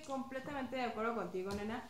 completamente de acuerdo contigo, nena.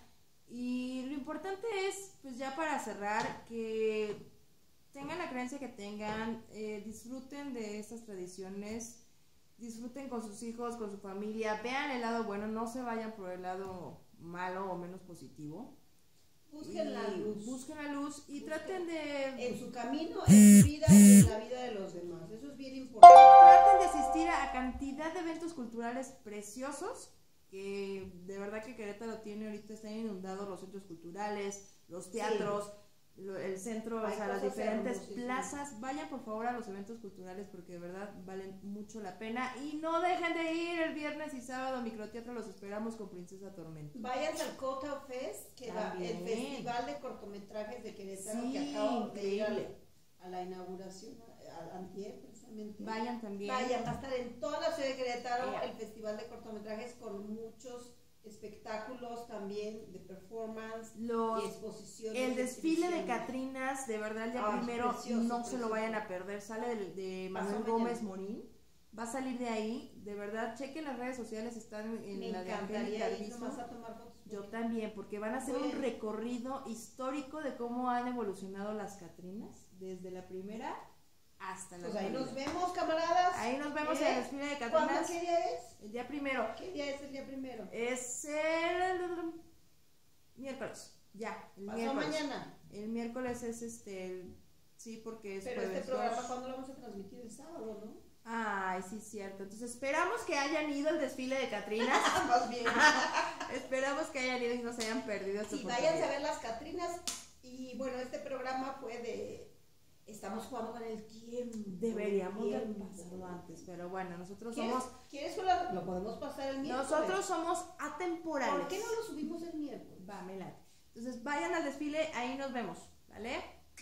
Y lo importante es, pues ya para cerrar, que tengan la creencia que tengan, disfruten de estas tradiciones, disfruten con sus hijos, con su familia, vean el lado bueno, no se vayan por el lado malo o menos positivo. Busquen la luz. Busquen la luz y Busquen traten de... en su camino, en su vida y en la vida de los demás. Eso es bien importante. Traten de asistir a cantidad de eventos culturales preciosos, que de verdad que Querétaro tiene ahorita, están inundados los centros culturales, los teatros, el centro, Hay o sea, las cosas diferentes hermosísimas. plazas. Vayan por favor a los eventos culturales porque de verdad valen mucho la pena. Y no dejen de ir el viernes y sábado, microteatro, los esperamos con Princesa Tormenta. Váyanse al Cota Fest, que era el También. festival de cortometrajes de Querétaro, Sí, que acabo de ir increíble. a la inauguración, antier precisamente. Vayan también. Vayan, va a estar en toda la ciudad de Querétaro Yeah. el festival de cortometrajes con muchos espectáculos también de performance y exposiciones. El desfile de exhibiciones. Catrinas, de verdad, el día Ay, primero, precioso, no se precioso. lo vayan a perder. Sale de Manuel Pasó Gómez mañana. Morín. Va a salir de ahí. De verdad, chequen las redes sociales, están en Me la de Angélica encantaría ir Arbizo. nomás a tomar fotos. Yo también, porque van a hacer un recorrido histórico de cómo han evolucionado las Catrinas, desde la primera hasta la Pues ahí actualidad. nos vemos, camaradas. Ahí nos vemos en el desfile de ¿Cuándo? Catrinas. ¿Qué día es? El día primero. ¿Qué día es el día primero? Es el miércoles. Ya, el Pasó miércoles. mañana. El miércoles es sí, porque es Pero jueves este programa, 2. ¿cuándo lo vamos a transmitir? El sábado, ¿no? Ay, sí, cierto. Entonces esperamos que hayan ido al desfile de Catrinas. Más bien. Esperamos que hayan ido y no se hayan perdido esta Sí, oportunidad. váyanse a ver las Catrinas. Y bueno, este programa fue de... Estamos jugando con el tiempo. Deberíamos el haber tiempo. pasado antes, pero bueno, nosotros ¿Quieres, somos... ¿Quieres que lo podemos pasar el miércoles? Nosotros somos atemporales. ¿Por qué no lo subimos el miércoles? Va, me late. Entonces vayan al desfile, ahí nos vemos, ¿vale?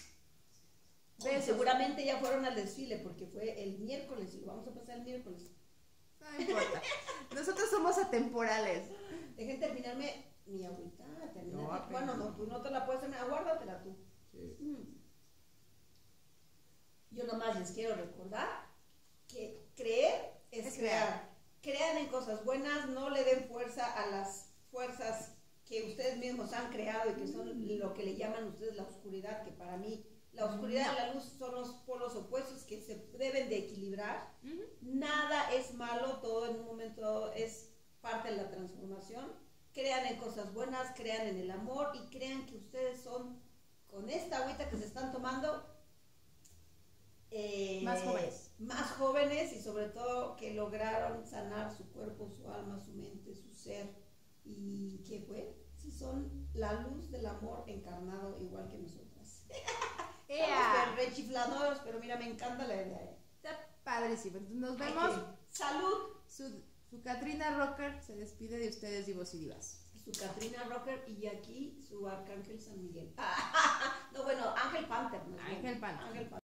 Oye, seguramente ya fueron al desfile porque fue el miércoles y lo vamos a pasar el miércoles. No importa. Nosotros somos atemporales. Dejen terminarme mi agüita. No, apenas. Bueno, no, tú no te la puedes terminar, aguárdatela tú. Sí. Yo nomás les quiero recordar que creer es crear. Crean en cosas buenas, no le den fuerza a las fuerzas que ustedes mismos han creado y que son lo que le llaman ustedes la oscuridad, que para mí la oscuridad y la luz son los polos opuestos que se deben de equilibrar. Nada es malo, todo en un momento dado es parte de la transformación. Crean en cosas buenas, crean en el amor y crean que ustedes son, con esta agüita que se están tomando, más jóvenes y sobre todo que lograron sanar su cuerpo, su alma, su mente, su ser y que fue, si son la luz del amor encarnado igual que nosotras. Estamos rechifladores, pero mira, me encanta la idea. Está padrísimo. Entonces nos vemos. Salud. Su Catrina Rocker se despide de ustedes, divos y divas. Su Catrina Rocker y aquí su Arcángel San Miguel. No, bueno, Ángel Panther. Ángel Panther.